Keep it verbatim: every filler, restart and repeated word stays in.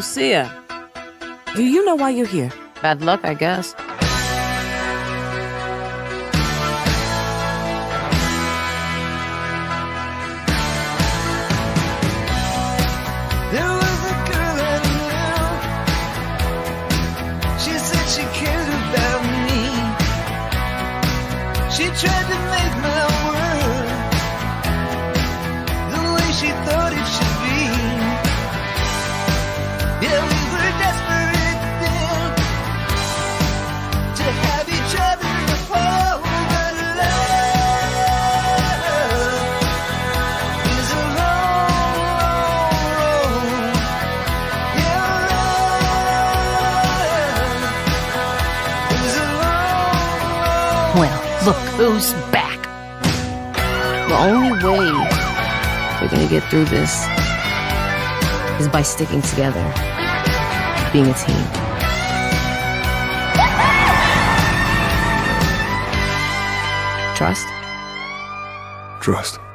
Lucia, do you know why you're here? Bad luck, I guess. There was a girl I knew. She said she cared about me. She tried to make my world the way she thought it should be. Yeah, we were desperate then to have each other hold, but love is a long, long road. Yeah, love is a long, long Well, look who's back. The only way we're gonna get through this is by sticking together, being a team. Trust? Trust.